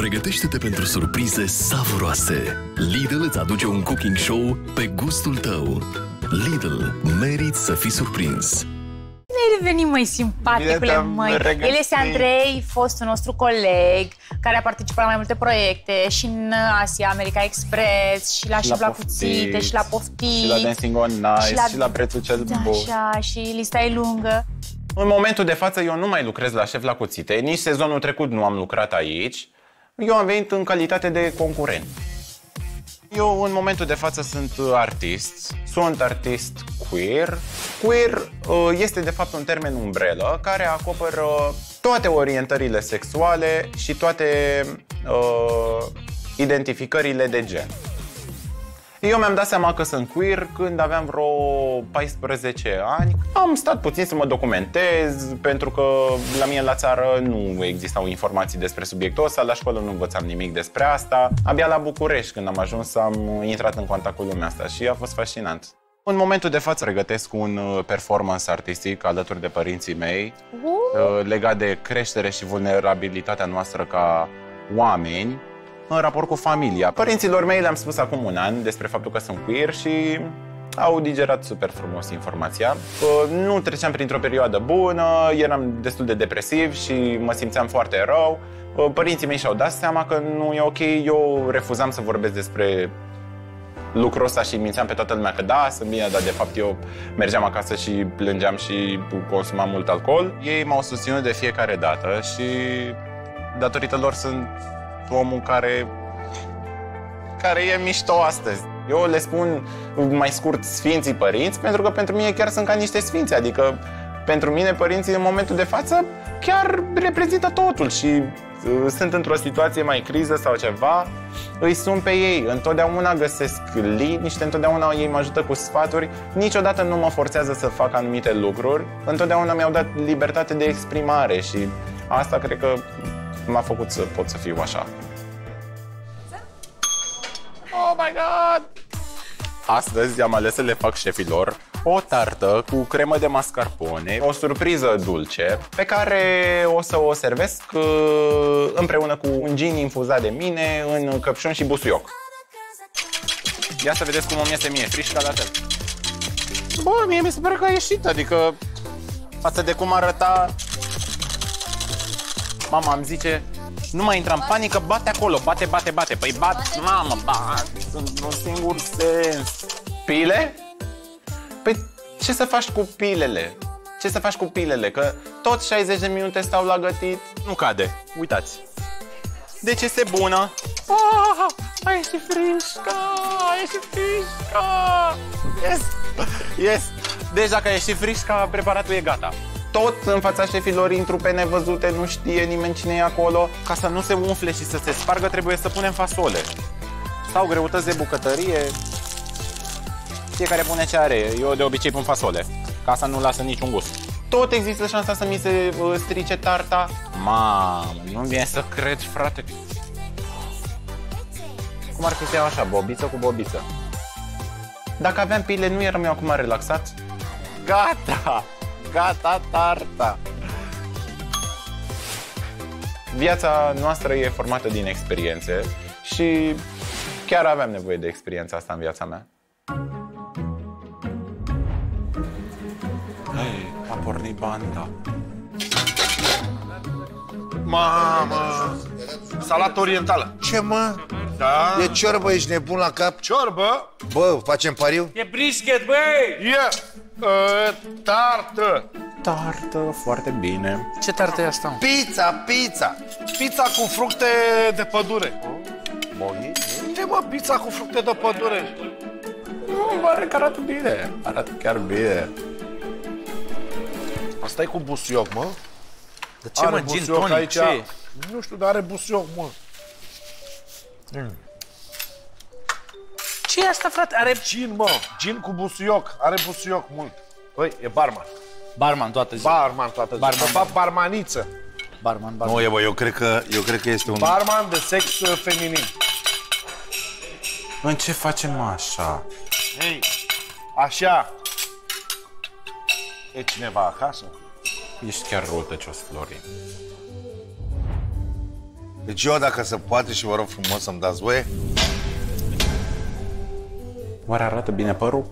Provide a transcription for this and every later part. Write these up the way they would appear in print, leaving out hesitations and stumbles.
Pregătește-te pentru surprize savuroase. Lidl îți aduce un cooking show pe gustul tău. Lidl, meriți să fii surprins. Ne revenim, măi, simpaticule, măi. El este Andrei, fostul nostru coleg, care a participat la mai multe proiecte și în Asia, America Express, și la Șef la Cuțite, și la Poftit, și la Dancing on Ice, și la Prețul cel bun. Așa, și lista e lungă. În momentul de față eu nu mai lucrez la Șef la Cuțite, nici sezonul trecut nu am lucrat aici. Eu am venit în calitate de concurent. Eu în momentul de față sunt artist, queer. Queer este de fapt un termen umbrelă care acoperă toate orientările sexuale și toate identificările de gen. Eu mi-am dat seama că sunt queer când aveam vreo 14 ani. Am stat puțin să mă documentez, pentru că la mine la țară nu existau informații despre subiectul ăsta, la școală nu învățam nimic despre asta. Abia la București, când am ajuns, am intrat în contact cu lumea asta și a fost fascinant. În momentul de față pregătesc un performance artistic alături de părinții mei legat de creștere și vulnerabilitatea noastră ca oameni în raport cu familia. Părinților mei le-am spus acum un an despre faptul că sunt queer și au digerat super frumos informația. Nu treceam printr-o perioadă bună, eram destul de depresiv și mă simțeam foarte rău. Părinții mei și-au dat seama că nu e ok, eu refuzam să vorbesc despre lucrul ăsta și mințeam pe toată lumea că da, sunt bine, dar de fapt eu mergeam acasă și plângeam și consumam mult alcool. Ei m-au susținut de fiecare dată și datorită lor sunt omul care e mișto astăzi. Eu le spun mai scurt Sfinții Părinți, pentru că pentru mine chiar sunt ca niște sfinți. Adică pentru mine părinții în momentul de față chiar reprezintă totul și sunt într-o situație mai criză sau ceva, îi sun pe ei, întotdeauna găsesc liniște, întotdeauna ei mă ajută cu sfaturi, niciodată nu mă forțează să fac anumite lucruri, întotdeauna mi-au dat libertate de exprimare și asta cred că m-a făcut să pot să fiu așa. Oh my God! Astăzi am ales să le fac șefilor o tartă cu cremă de mascarpone, o surpriză dulce, pe care o să o servesc împreună cu un gin infuzat de mine în căpșun și busuioc. Ia să vedeți cum îmi iese mie, frișca la fel. Bă, mie mi se pare că a ieșit, adică față de cum arăta. Mama îmi zice, nu mai intra în panică, bate acolo, bate. Păi bat, mamă, bat, într-un singur sens. Pile? Păi ce să faci cu pilele? Ce să faci cu pilele? Că tot 60 de minute stau la gătit, nu cade. Uitați. Deci este bună. A ieșit frișca, Yes. Deci dacă a ieșit frișca, preparatul e gata. Tot în fața șefilor intru pe nevăzute, nu știe nimeni cine e acolo. Ca să nu se umfle și să se spargă, trebuie să punem fasole sau greutăți de bucătărie. Fiecare pune ce are, eu de obicei pun fasole, ca să nu lasă niciun gust. Tot există șansa să mi se strice tarta. Mamă, nu-mi vine să cred, frate. Cum ar fi să iau așa, bobiță cu bobiță? Dacă aveam pile, nu eram eu acum relaxat? Gata tarta! Viața noastră e formată din experiențe și chiar aveam nevoie de experiența asta în viața mea. Hai, a pornit banda. Mamă! Salată orientală. Ce, mă? Da? E ciorbă, ești nebun la cap? Ciorbă? Bă, facem pariu? E brisket, băi! Tartă. Tartă, foarte bine. Ce tartă e asta? Pizza! Pizza cu fructe de pădure. Unde, mă, pizza cu fructe de pădure? Nu, pare că arată bine. Arată chiar bine. Asta e cu busuioc, mă? De ce, mă, gin tonic, aici? ce? Nu știu, dar are busuioc, mă. Ce e asta, frate? Are Gin, mă, gin cu busuioc. Are busuioc mult. Băi, e barman. barman toată ziua. Barman toată ziua. De fapt, barmaniță. Barman. Nu, bă, eu cred că este un... Barman de sex feminin. În ce facem așa? Hei, așa. E cineva acasă? Ești chiar răutăcios, Florin. Deci eu, dacă se poate și vă rog frumos să-mi dați voie. Oare arată bine părul?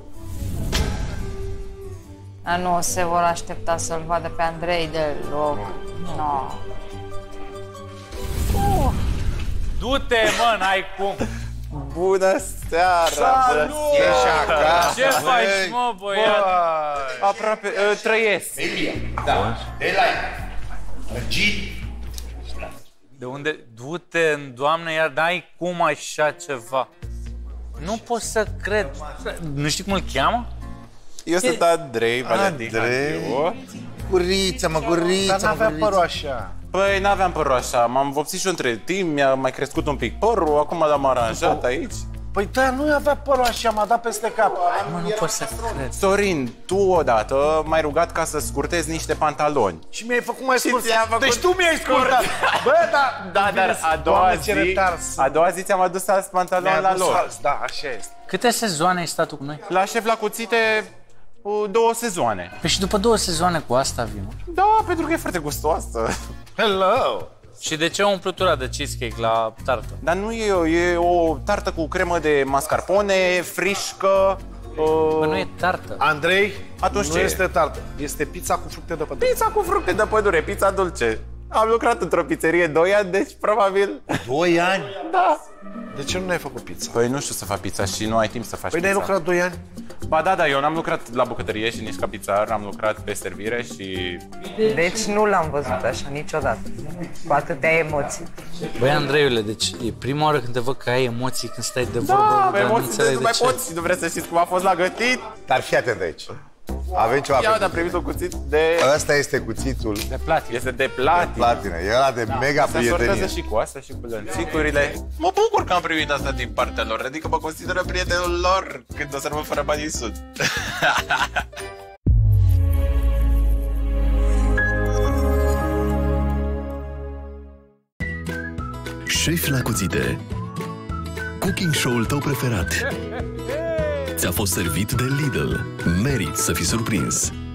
Dar nu se vor aștepta să-l vadă pe Andrei deloc. No. Du-te, mă, n-ai cum. Bună seara! Salut! Ce faci, mă, băiat? Aproape, trăiesc. Da. De la G. De unde? Du-te, Doamne, iar n-ai cum așa ceva. Nu pot să cred. Nu știi cum îl cheamă? Eu sunt Andrei Valentin. Gurița, mă, gurița. Dar n-avea părul așa. Păi n-aveam părul așa, m-am vopsit și între timp, mi-a mai crescut un pic părul, acum l-am aranjat aici. Păi da, nu avea părul așa, m-a dat peste cap. Mă, nu pot să cred. Sorin, tu odată m-ai rugat ca să scurtezi niște pantaloni. Și mi-ai făcut mai scurt. ți-a făcut Deci tu mi-ai scurtat. Bă, Da, dar a doua zi ți-am adus alți pantaloni la loc. Da, așa este. Câte sezoane ai stat tu cu noi? La șef la cuțite 2 sezoane. Păi și după 2 sezoane cu asta vin, mă? Da, pentru că e foarte gustoasă. Hello! Și de ce o umplutură de cheesecake la tartă? Dar nu e o tartă cu cremă de mascarpone, frișcă. Bă, nu e tartă. Andrei, Atunci nu ce este tartă. Este pizza cu fructe de pădure. Pizza cu fructe de pădure, pizza dulce. Am lucrat într-o pizzerie 2 ani, deci probabil... 2 ani? Da. De ce nu ne-ai făcut pizza? Păi nu știu să fac pizza și nu ai timp să faci Păi pizza. n-ai lucrat 2 ani? Ba da, eu n-am lucrat la bucătărie și nici ca pizzar, am lucrat pe servire și... Deci nu l-am văzut așa niciodată, cu atâtea emoții. Băi, Andreiule, deci e prima oară când te văd că ai emoții când stai de vorbă, pe dar nu emoții înțeleg nu de mai ce. poți, nu vreți să știți cum a fost la gătit? Dar fii atent aici. Avem ceva Ia, pentru am primit un cuțit de... Ăsta este cuțitul De platină. Este de platină. platină. E ăla de mega Se sortează prietenie. și cu asta și cu lănțicurile. Mă bucur că am primit asta din partea lor, adică mă consideră prietenul lor când o să rămân fără bani în sud. Șef la cuțite. Cooking show-ul tău preferat. Ți-a fost servit de Lidl. Meriți să fii surprins.